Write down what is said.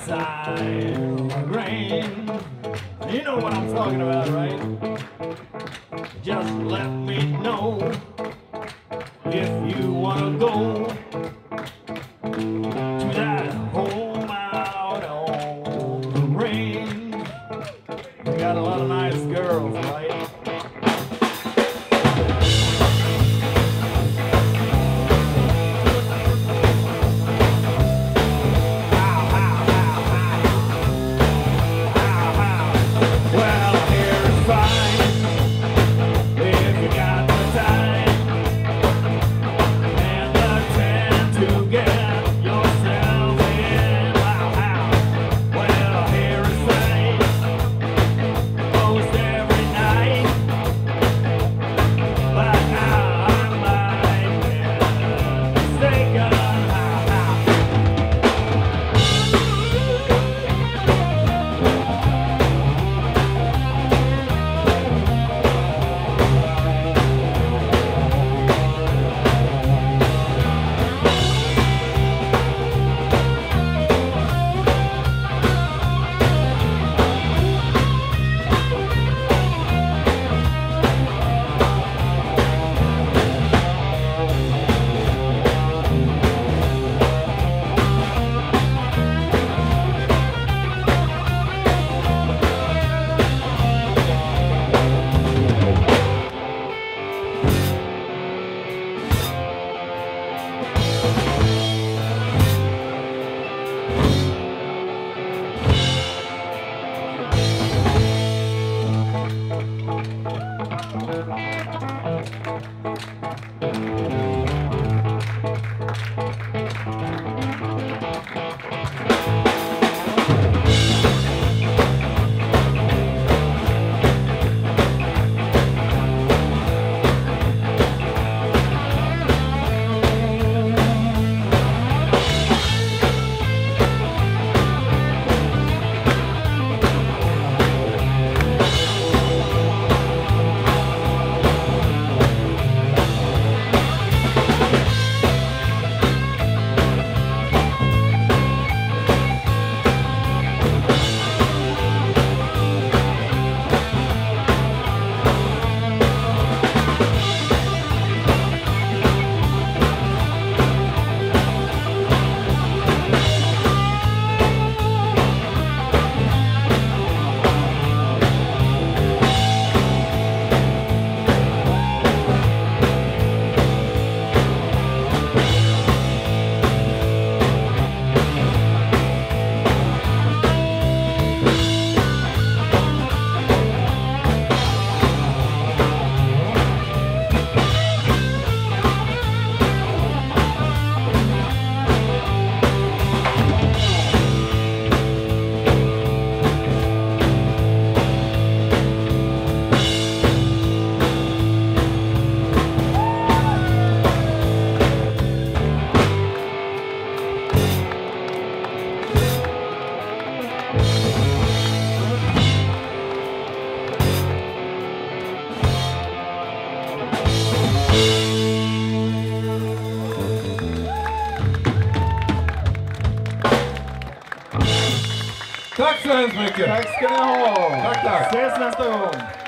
outside rain. You know what I'm talking about, right? Just let me know if you wanna go to that home out on the range. We got a lot of nice girls, right? Tack så hemskt mycket! Tack ska ni ha! Tack, tack! Ses nästa gång!